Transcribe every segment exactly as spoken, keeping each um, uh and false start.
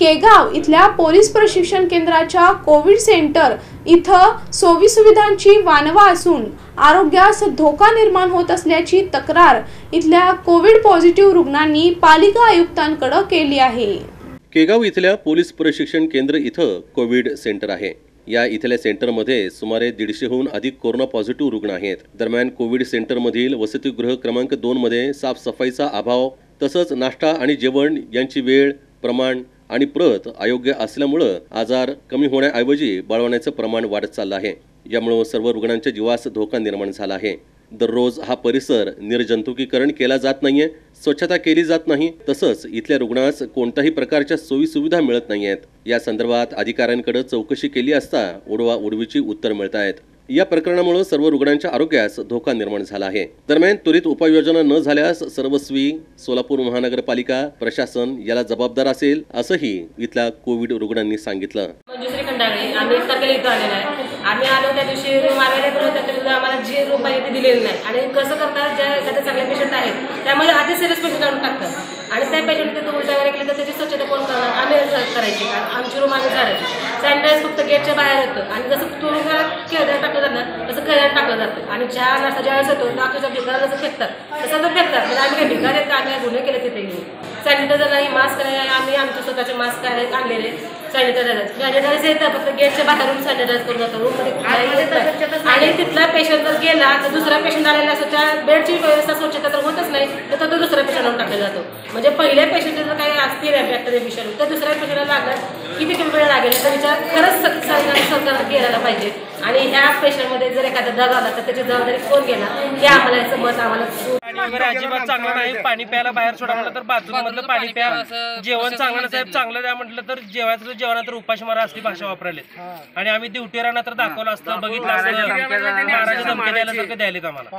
केगाव इथल्या पोलीस प्रशिक्षण केंद्राच्या कोविड सेंटर इथं सोयीसुविधांची वानवा असून आरोग्यास धोका निर्माण होत असल्याची तक्रार इथल्या कोविड पॉझिटिव्ह रुग्णांनी पालिका आयुक्तांकडे केली आहे। केगाव इथल्या पोलीस प्रशिक्षण केंद्र इथं कोविड सेंटर आहे। या इथल्या सेंटरमध्ये सुमारे दीडशेहून अधिक कोरोना पॉझिटिव्ह रुग्ण आहेत। दरम्यान कोविड सेंटरमधील वसतिगृह क्रमांक दोन मध्ये साफसफाईचा अभाव तसंच नाश्ता आणि जेवण यांची वेळ, प्रमाण आणि प्रत अयोग्य असल्यामुळे आजार कमी होण्याऐवजी बळवण्याचं प्रमाण वाढत चाललं आहे। यामुळे सर्व रुग्णांच्या जीवास धोका निर्माण झाला आहे। दररोज हा परिसर निर्जंतुकीकरण केला जात नाहीये, स्वच्छता केली जात नाही, तसंच इथल्या रुग्णांस कोणत्याही प्रकारच्या सोयी सुविधा मिळत नाहीयेत। या संदर्भात अधिकाऱ्यांकडे चौकशी केली असता उडवा उडवीची उत्तर मिळत आहेत। या प्रकरणामुळे सर्व रुग्णांच्या आरोग्यास धोका निर्माण झाला आहे। दरम्यान त्वरित उपाययोजना न झाल्यास सर्वस्वी सोलापूर महानगरपालिका प्रशासन याला जबाबदार असेल असंही इथल्या कोविड रुग्णांनी सांगितलं। दुसरी खंडाळी आम्ही तारखेला इथं आलेलो आहे। आम्ही आलो त्या दिवशी रूम अवेलेबल होता, त्याच्यामुळे आम्हाला जी रूम पाहिजे ती दिलेली नाही। आणि कसं करतात, ज्या एखाद्या चांगले पेशंट आहेत त्यामध्ये आधी सिरियस पेशंट आणून टाकतात आणि त्या पेशंट तिथं उलटा वगैरे केलं तर त्याची स्वच्छता कोण करणार? आम्ही करायची, आमची रूम आम्ही झाडायची। सॅनिटाईज फक्त गेटच्या बाहेर होतं आणि जसं तुरुंगा खेळण्यात टाकलं जातं तसं खेळण्यात टाकलं जातं आणि चहा नाश्ता ज्यावेळेस होतो डॉक्टरच्या भिकाला जसं फेकतात तसं तर फेकतात। म्हणजे आम्ही काही भिकार येत आम्ही गुन्हे केले तिथे घेऊन। सॅनिटायझर नाही, मास्क नाही, आम्ही आमचे स्वतःचे मास्क आहेत आणलेले। सॅनिटायझर सॅनिटायझर येतं फक्त गेटच्या बाहेरून सॅनिटाईज करून जातं, रूममध्ये। आणि तिथला पेशंट जर गेला तर दुसरा पेशंट आलेला असतो, त्या बेडची व्यवस्था स्वच्छता तर होतच नाही, तर तो दुसऱ्या पेशंटवर टाकला जातो। म्हणजे पहिल्या पेशंटचे जर काही असतील बॅक्टेरिया विषाणू तर दुसऱ्या पेशंटला लागणार किती कमी वेळ लागेल याचा विचार खरंच सरकारने केला पाहिजे। आणि ह्या पेशंटमध्ये जर एखादा दग आला तर त्याची जबाबदारी कोण घेणार हे आम्हाला याचं मत आम्हाला वगैरे अजिबात चांगलं नाही। पाणी प्यायला बाहेर सोडा म्हटलं तर बाथरूम मधलं पाणी प्या, जेवण चांगलं साहेब चांगलं द्या म्हटलं तर जेवायचं जेवणानंतर उपाशी मारा असली भाषा वापरायले। आणि आम्ही ड्युटी राहणार तर दाखवलं असतं, बघितलं असतं, महाराज धमकी द्यायला सारखं द्यायलेत आम्हाला।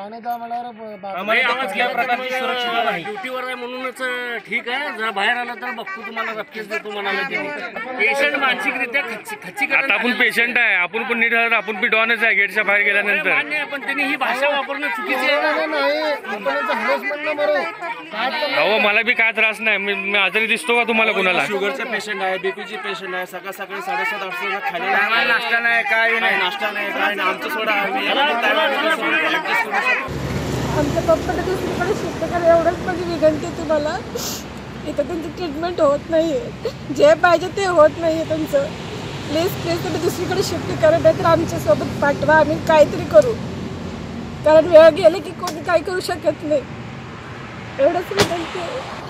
आम्हाला कुठल्या प्रकारची सुरक्षितता नाही। ड्युटीवर आहे म्हणूनच ठीक आहे, जर बाहेर आला तर बघतो तुम्हाला रक्केच देतो म्हणाले। पेशंट मानसिकरित्या खच्ची आता आपण पेशंट आहे, आपण पण नीट राहणार, आपण पण डॉनच आहे गेटच्या बाहेर गेल्यानंतर। पण त्यांनी ही भाषा वापरणं चुकीची आहे। अहो मला बी काय त्रास नाही, मी आजारी दिसतो का तुम्हाला? कुणाला शुगरचा पेशंट आहे, बीपीची पेशंट आहे, सकाळ सकाळी साडेसात आठ खाली नाश्ता नाही, काय नाही, नाश्ता नाही, काय नाही, आमचं सोडा आमच्या पप्पाला दुसरीकडे शिफ्ट करा एवढंच माझी विनंती तुम्हाला। इथं त्यांची ट्रीटमेंट होत नाही आहे, जे पाहिजे ते होत नाही आहे त्यांचं। प्लीज प्लीज तुम्ही दुसरीकडे शिफ्ट करा, नाही तर आमच्यासोबत पाठवा, आम्ही काहीतरी करू। कारण वेळ गेले की कोणी काही करू शकत नाही, एवढंच विनंती आहे।